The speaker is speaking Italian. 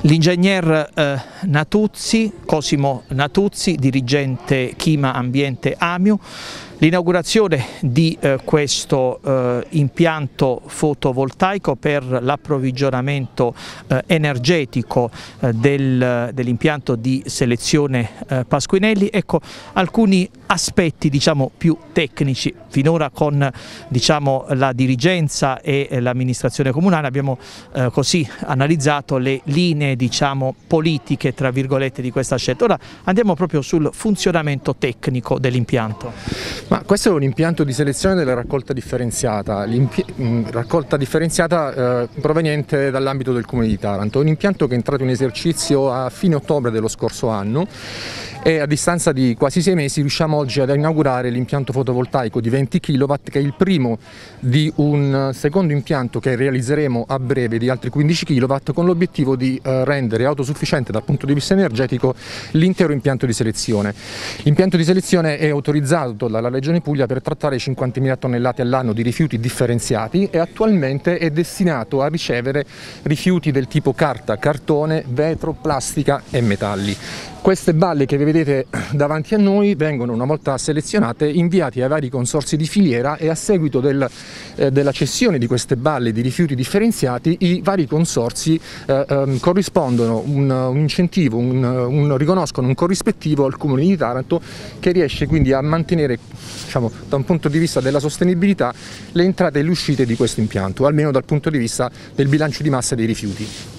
L'ingegner Cosimo Natuzzi, dirigente Chima Ambiente Amiu. L'inaugurazione di questo impianto fotovoltaico per l'approvvigionamento energetico dell'impianto di selezione Pasquinelli. Ecco alcuni aspetti più tecnici. Finora con la dirigenza e l'amministrazione comunale abbiamo così analizzato le linee politiche tra virgolette di questa scelta. Ora andiamo proprio sul funzionamento tecnico dell'impianto. Ma questo è un impianto di selezione della raccolta differenziata, proveniente dall'ambito del Comune di Taranto. È un impianto che è entrato in esercizio a fine ottobre dello scorso anno e a distanza di quasi 6 mesi riusciamo oggi ad inaugurare l'impianto fotovoltaico di 20 kW, che è il primo di un secondo impianto che realizzeremo a breve di altri 15 kW, con l'obiettivo di rendere autosufficiente dal punto di vista energetico l'intero impianto di selezione. L'impianto di selezione è autorizzato dalla Regione Puglia per trattare 50.000 tonnellate all'anno di rifiuti differenziati e attualmente è destinato a ricevere rifiuti del tipo carta, cartone, vetro, plastica e metalli. Queste balle che vedete davanti a noi vengono, una volta selezionate, inviate ai vari consorzi di filiera e a seguito della cessione di queste balle di rifiuti differenziati i vari consorzi corrispondono un incentivo, riconoscono un corrispettivo al Comune di Taranto, che riesce quindi a mantenere, da un punto di vista della sostenibilità, le entrate e le uscite di questo impianto, almeno dal punto di vista del bilancio di massa dei rifiuti.